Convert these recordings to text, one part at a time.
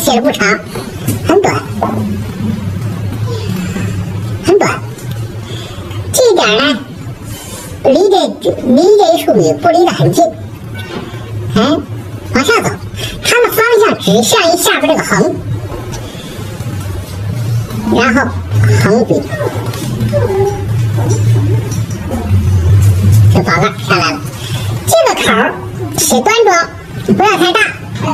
写的不长，很短，很短。这一点呢，离这一竖笔不离得很近。哎，往下走，它的方向指向于下边这个横，然后横笔就完了，下来了。这个口写端庄，不要太大，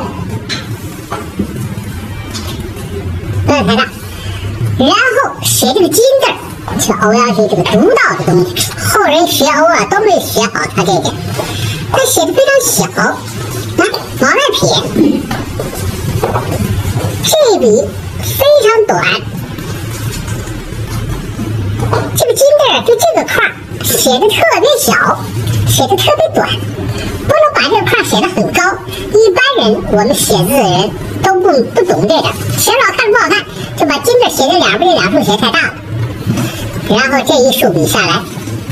不要太大。然后写这个金字，是欧阳询这个独到的东西，后人学欧啊都没学好他这点。他写的非常小，啊，往外撇，这笔非常短。这个金字就这个块写的特别小，写的特别短，不能把这个块写的很高。一般人我们写字的人都不懂这个，写不好看不好看，就把金字写在两边，这两竖写太大了。然后这一竖笔下来，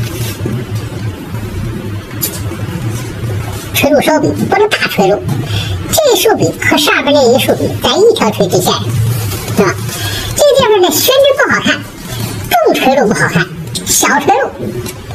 垂入收笔，不能大垂入。这一竖笔和上边那一竖笔在一条垂直线上，是吧？这个地方的宣纸不好看，重垂入不好看，小垂入